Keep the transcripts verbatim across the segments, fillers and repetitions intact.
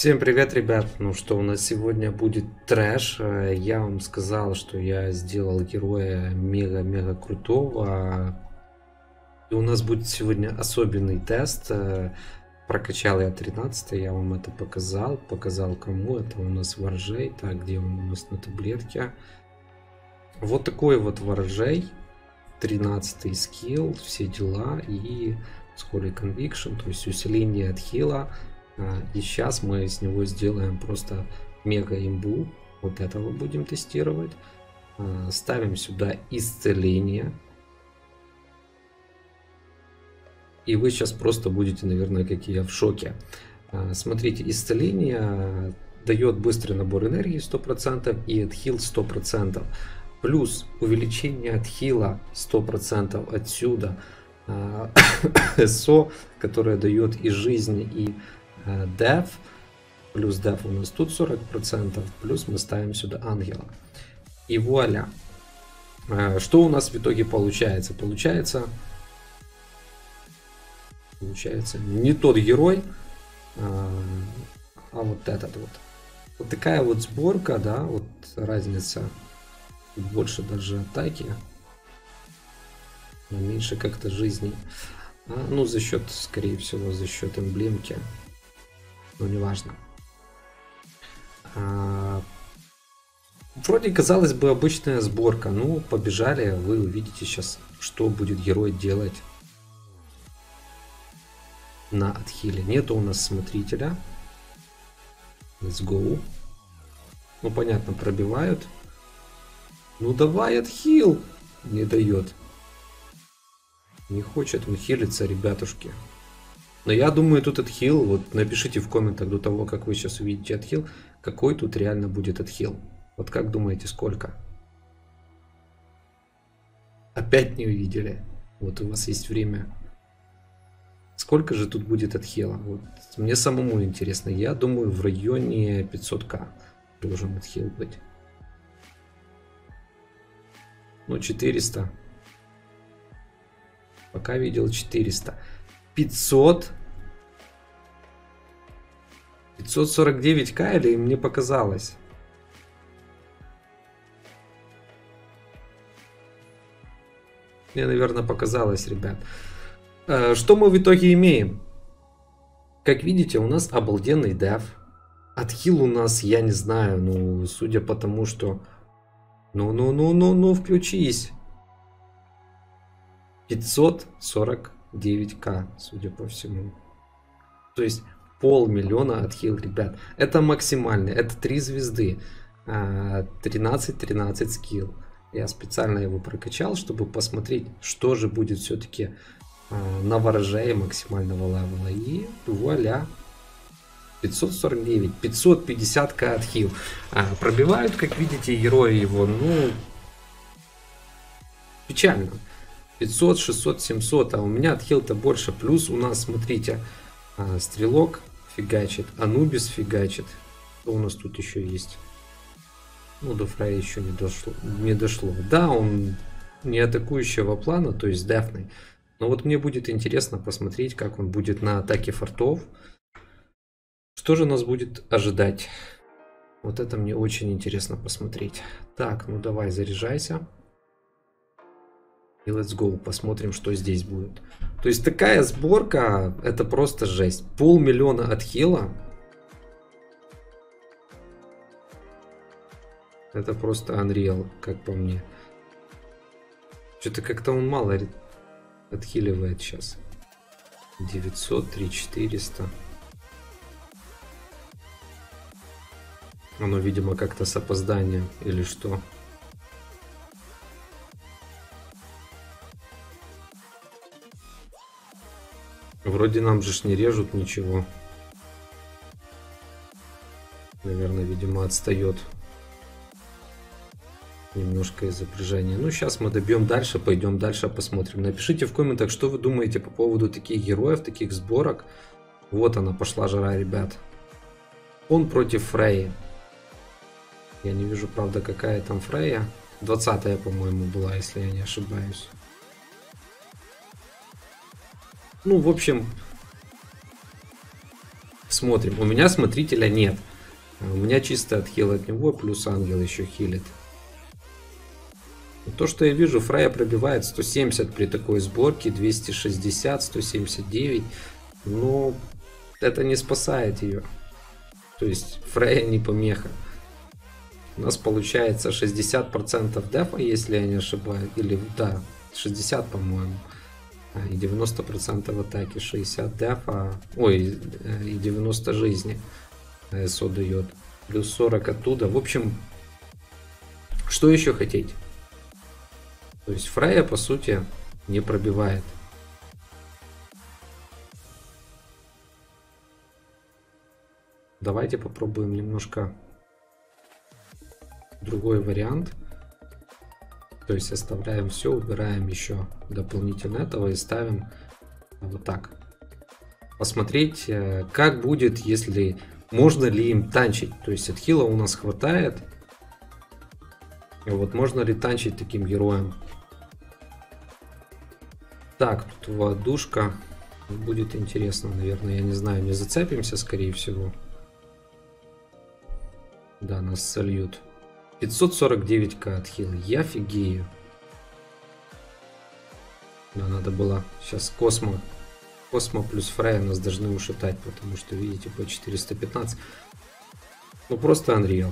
Всем привет, ребят! Ну что, у нас сегодня будет трэш. Я вам сказал, что я сделал героя мега-мега крутого. И у нас будет сегодня особенный тест. Прокачал я тринадцать, я вам это показал. Показал кому. Это у нас воржей. Так, где он у нас на таблетке? Вот такой вот воржей. тринадцатый скилл, все дела. И Holy Conviction, то есть усиление от хила. И сейчас мы с него сделаем просто мега имбу. Вот этого будем тестировать. Ставим сюда исцеление. И вы сейчас просто будете, наверное, как и я, в шоке. Смотрите, исцеление дает быстрый набор энергии сто процентов и отхил сто процентов. Плюс увеличение отхила сто процентов отсюда. СО, которое дает и жизнь, и деф. Плюс деф у нас тут сорок процентов. Плюс мы ставим сюда ангела. И вуаля. Что у нас в итоге получается? Получается... Получается не тот герой, а, а вот этот вот. Вот такая вот сборка, да, вот разница. Больше даже атаки. Меньше как-то жизни. А, ну, за счет, скорее всего, за счет эмблемки. Но неважно. А, вроде, казалось бы, обычная сборка. Ну, побежали. Вы увидите сейчас, что будет герой делать на отхиле. Нету у нас смотрителя. Let's go. Ну, понятно, пробивают. Ну, давай отхил. Не дает. Не хочет он хилиться, ребятушки. Но я думаю, тут отхил. Вот напишите в комментах до того, как вы сейчас увидите отхил, какой тут реально будет отхил. Вот как думаете, сколько? Опять не увидели. Вот у вас есть время. Сколько же тут будет отхила? Вот мне самому интересно. Я думаю, в районе пятьсот тысяч должен отхил быть. Ну, четыреста. Пока видел четыреста. пятьсот. пятьсот сорок девять тысяч или мне показалось? Мне, наверное, показалось, ребят. Что мы в итоге имеем? Как видите, у нас обалденный деф. Отхил у нас, я не знаю, ну, судя по тому, что... Ну-ну-ну-ну-ну, включись. пятьсот сорок девять тысяч, судя по всему. То есть полмиллиона отхил, ребят. Это максимальный, это три звезды. тринадцать тринадцать скилл. Я специально его прокачал, чтобы посмотреть, что же будет все-таки на ворожее максимального левела. И вуаля. пятьсот сорок девять, пятьсот пятьдесят тысяч отхил. А, пробивают, как видите, герои его, ну, печально. пятьсот, шестьсот, семьсот, а у меня отхил-то больше. Плюс у нас, смотрите, а, стрелок фигачит, анубис фигачит. Что у нас тут еще есть? Ну, до Фрая еще не дошло, не дошло. Да, он не атакующего плана, то есть дефный. Но вот мне будет интересно посмотреть, как он будет на атаке фортов. Что же нас будет ожидать? Вот это мне очень интересно посмотреть. Так, ну давай, заряжайся. И let's go. Посмотрим, что здесь будет. То есть такая сборка, это просто жесть. Полмиллиона отхила. Это просто Unreal, как по мне. Что-то как-то он мало отхиливает сейчас. девятьсот, три четыреста. Оно, видимо, как-то с опозданием или что. Вроде нам же ж не режут ничего. Наверное, видимо, отстает немножко из запряжения. Ну, сейчас мы добьем дальше, пойдем дальше, посмотрим. Напишите в комментах, что вы думаете по поводу таких героев, таких сборок. Вот она, пошла жара, ребят. Он против Фреи. Я не вижу, правда, какая там Фрея. двадцатая, по-моему, была, если я не ошибаюсь. Ну, в общем, смотрим. У меня смотрителя нет. У меня чисто отхил от него, плюс ангел еще хилит. То, что я вижу, Фрея пробивает сто семьдесят при такой сборке, двести шестьдесят, сто семьдесят девять. Но это не спасает ее. То есть Фрея не помеха. У нас получается шестьдесят процентов дефа, если я не ошибаюсь. Или да, шестьдесят, по-моему. И девяносто процентов атаки, шестьдесят дефа. Ой, и девяносто жизни ЭСО дает. Плюс сорок оттуда. В общем, что еще хотеть? То есть Фрея, по сути, не пробивает. Давайте попробуем немножко другой вариант. То есть оставляем все, убираем еще дополнительно этого и ставим вот так. Посмотреть, как будет, если можно ли им танчить. То есть отхила у нас хватает. И вот можно ли танчить таким героем. Так, тут воздушка. Будет интересно, наверное, я не знаю, не зацепимся, скорее всего. Да, нас сольют. пятьсот сорок девять ка отхил. Я офигею. Да, надо было сейчас Космо. Космо плюс Фрея нас должны ушатать, потому что, видите, по четыреста пятнадцать. Ну, просто Unreal.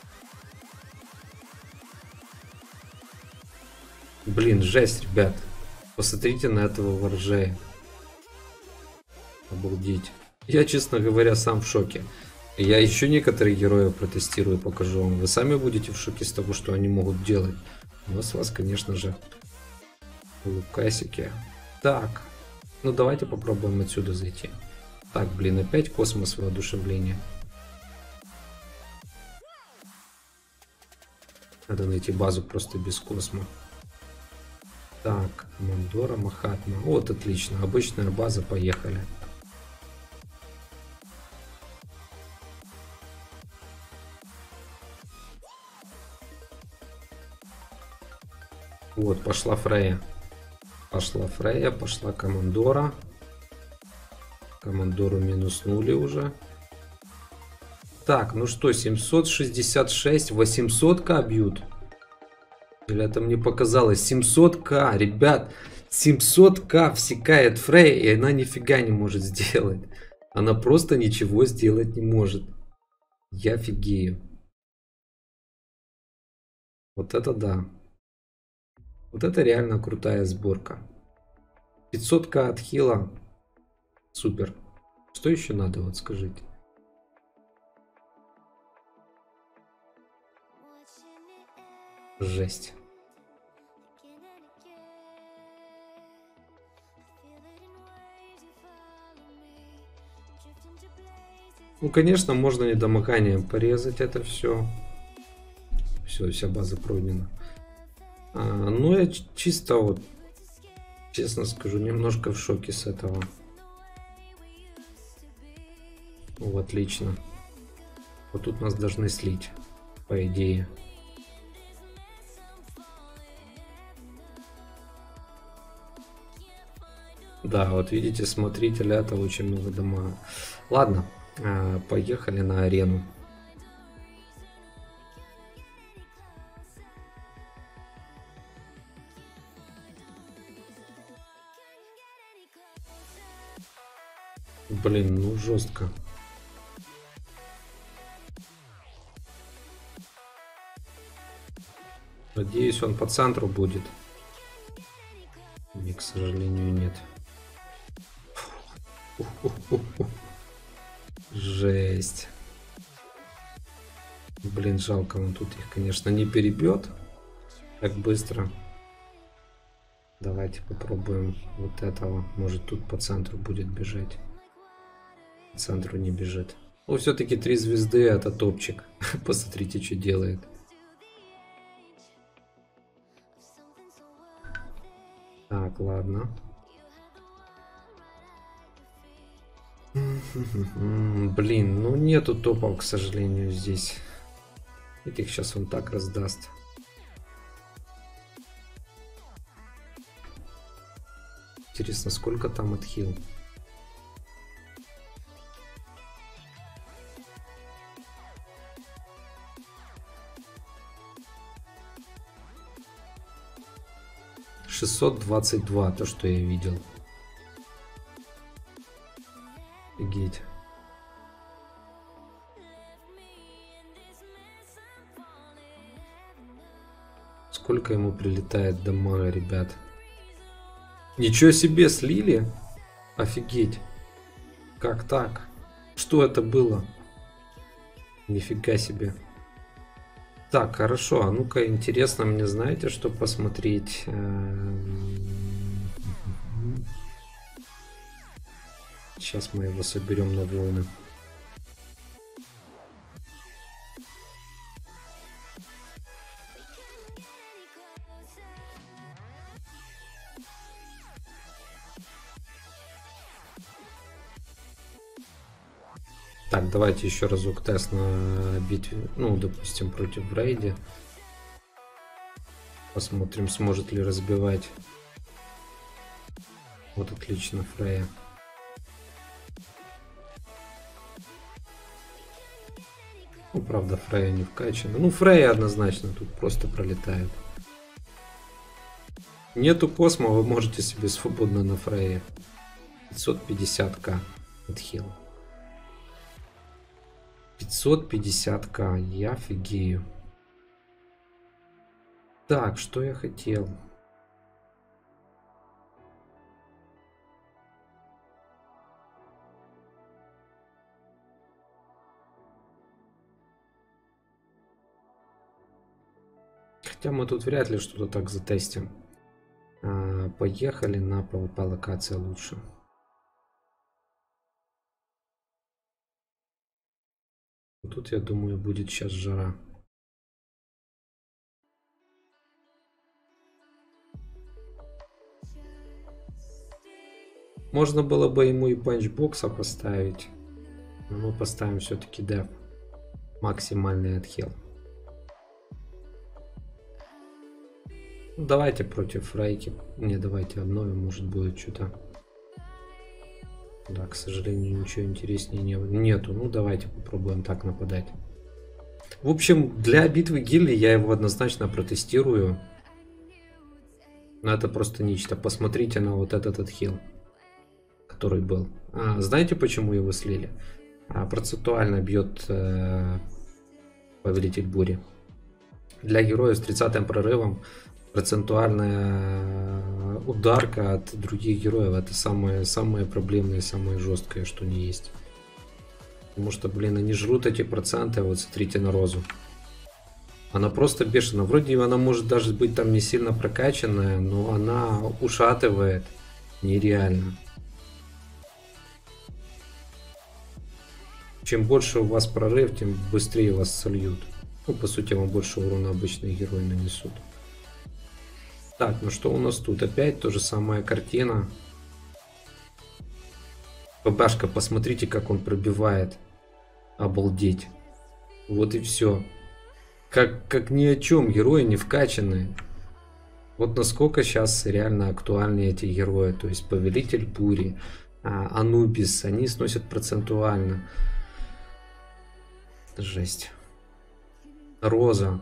Блин, жесть, ребят. Посмотрите на этого воржея. Обалдеть. Я, честно говоря, сам в шоке. Я еще некоторые героев протестирую, покажу вам. Вы сами будете в шоке с того, что они могут делать. Но с вас, конечно же, лукасики. Так. Ну, давайте попробуем отсюда зайти. Так, блин, опять космос воодушевления. Надо найти базу просто без космо. Так, Мандора, Махатма. Вот, отлично. Обычная база, поехали. Вот, пошла Фрея. Пошла Фрея, пошла Командора. Командору минуснули уже. Так, ну что, семьсот шестьдесят шесть, восемьсот ка бьют. Или это мне показалось? семьсот ка, ребят. семьсот ка всекает Фрея, и она нифига не может сделать. Она просто ничего сделать не может. Я офигею. Вот это да. Вот это реально крутая сборка. пятьсот ка отхила. Супер. Что еще надо, вот скажите. Жесть. Ну, конечно, можно недомоганием порезать это все. Все, вся база пройдена. А, ну, я чисто вот, честно скажу, немножко в шоке с этого. Ну, отлично. Вот тут нас должны слить, по идее. Да, вот видите, смотрителя это очень много дамага. Ладно, поехали на арену. Блин, ну жестко. Надеюсь, он по центру будет. И, к сожалению, нет. Жесть. Блин, жалко, он тут их, конечно, не перебьет так быстро. Давайте попробуем вот этого. Может, тут по центру будет бежать. По центру не бежит. Ну, все-таки три звезды это топчик. Посмотрите, что делает. Так, ладно. Блин, ну нету топов, к сожалению, здесь. Этих сейчас он так раздаст. Интересно, сколько там отхил? шестьсот двадцать два, то, что я видел. Офигеть. Сколько ему прилетает дамага, ребят? Ничего себе, слили? Офигеть. Как так? Что это было? Нифига себе. Так, хорошо. А ну-ка, интересно мне, знаете, что посмотреть? Сейчас мы его соберем на волны. Так, давайте еще разок тест на битве, ну, допустим, против Рейди. Посмотрим, сможет ли разбивать. Вот отлично, Фрея. Ну, правда, Фрея не вкачана. Ну, Фрея однозначно тут просто пролетает. Нету космо, вы можете себе свободно на Фрейе. пятьсот пятьдесят ка отхил. пятьсот пятьдесят ка, я офигею. Так, что я хотел? Хотя мы тут вряд ли что-то так затестим. А, поехали на ПВП локация лучше. Тут, я думаю, будет сейчас жара. Можно было бы ему и панчбокса поставить. Но мы поставим все-таки деф. Максимальный отхил. Ну, давайте против Фрейки. Не, давайте обновим, может будет что-то. Да, к сожалению, ничего интереснее не, нету. Ну, давайте попробуем так нападать. В общем, для битвы гильдии я его однозначно протестирую. Но это просто нечто. Посмотрите на вот этот отхил, который был. А, знаете, почему его слили? А, процентуально бьет э, Повелитель Бури. Для героя с тридцатым прорывом процентуальная ударка от других героев — это самое, самое проблемное, самое жесткое, что не есть. Потому что, блин, они жрут эти проценты. Вот смотрите на Розу. Она просто бешена. Вроде она может даже быть там не сильно прокачанная, но она ушатывает нереально. Чем больше у вас прорыв, тем быстрее вас сольют. Ну, по сути, вам больше урона обычные герои нанесут. Так, ну что у нас тут? Опять то же самая картина. ПБшка, посмотрите, как он пробивает. Обалдеть. Вот и все. Как, как ни о чем, герои не вкачаны. Вот насколько сейчас реально актуальны эти герои. То есть Повелитель Бури, Анубис, они сносят процентуально. Жесть. Роза.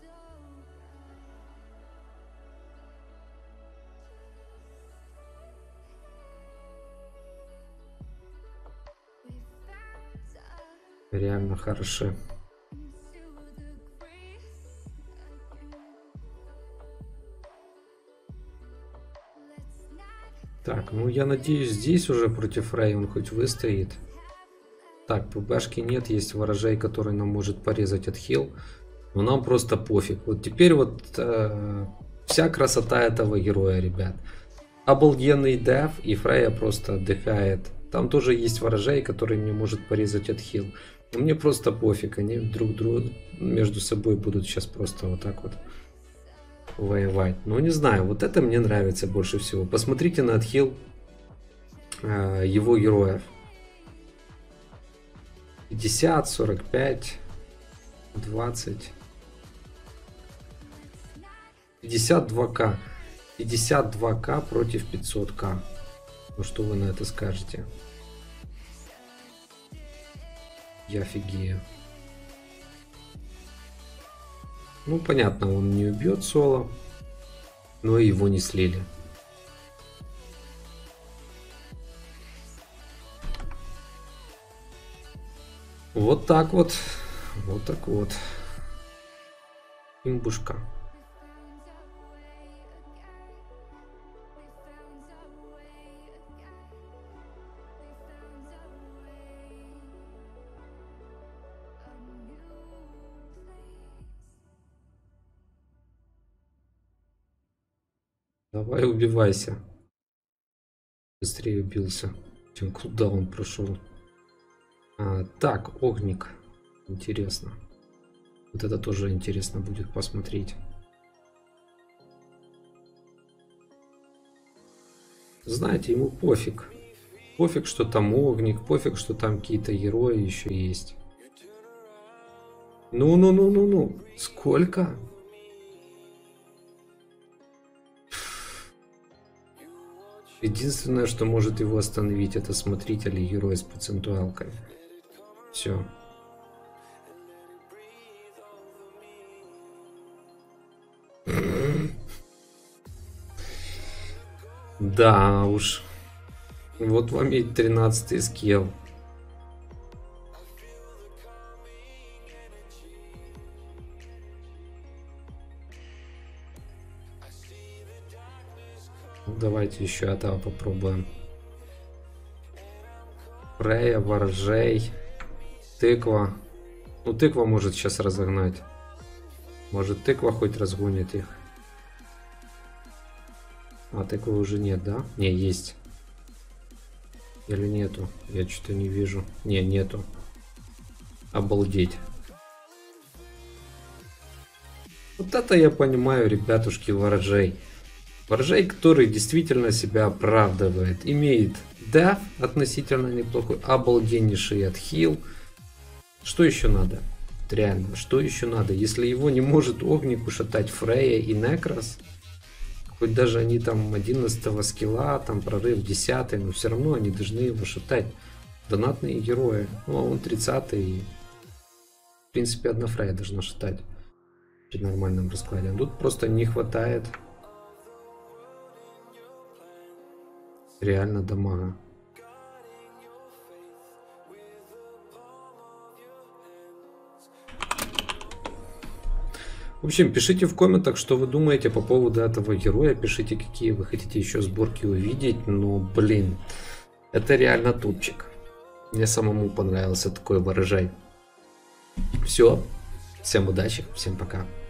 Реально хороши. Так, ну я надеюсь, здесь уже против Рэй он хоть выстоит. Так, ПБшки нет, есть ворожей, который нам может порезать отхил. Но нам просто пофиг. Вот теперь вот э, вся красота этого героя, ребят. Обалденный деф, и Фрея просто отдыхает. Там тоже есть ворожей, который мне может порезать отхил. Но мне просто пофиг, они друг друга между собой будут сейчас просто вот так вот воевать. Ну не знаю, вот это мне нравится больше всего. Посмотрите на отхил э, его героев. пятьдесят, сорок пять, двадцать, пятьдесят два ка. пятьдесят два ка против пятьсот ка. Ну что вы на это скажете? Я офигею. Ну понятно, он не убьет соло. но его не слили. Вот так вот. Вот так вот. Имбушка. Давай убивайся. Быстрее убился, чем куда он прошел. А, так, огник. Интересно. Вот это тоже интересно будет посмотреть. Знаете, ему пофиг. Пофиг, что там огник, пофиг, что там какие-то герои еще есть. Ну-ну-ну-ну-ну. Сколько? Единственное, что может его остановить, это смотритель и герой с процентуалкой. Все. Да уж. Вот вам и тринадцатый скилл. Давайте еще этого попробуем. Фрея, воржей, тыква. Ну, тыква может сейчас разогнать. Может, тыква хоть разгонит их. А тыквы уже нет, да? Не, есть. Или нету? Я что-то не вижу. Не, нету. Обалдеть. Вот это я понимаю, ребятушки, ворожей. Ворожей, который действительно себя оправдывает. Имеет деф относительно неплохой. Обалденнейший отхил. Что еще надо? Реально, что еще надо? Если его не может огник ушатать Фрея и Некрос, хоть даже они там одиннадцатого скилла, там прорыв десятый, но все равно они должны его шатать. Донатные герои. Ну, а он тридцатый. В принципе, одна Фрея должна шатать при нормальном раскладе. А тут просто не хватает реально дамага. В общем, пишите в комментах, что вы думаете по поводу этого героя. Пишите, какие вы хотите еще сборки увидеть. Но, блин, это реально тупчик. Мне самому понравился такой ворожай. Все. Всем удачи. Всем пока.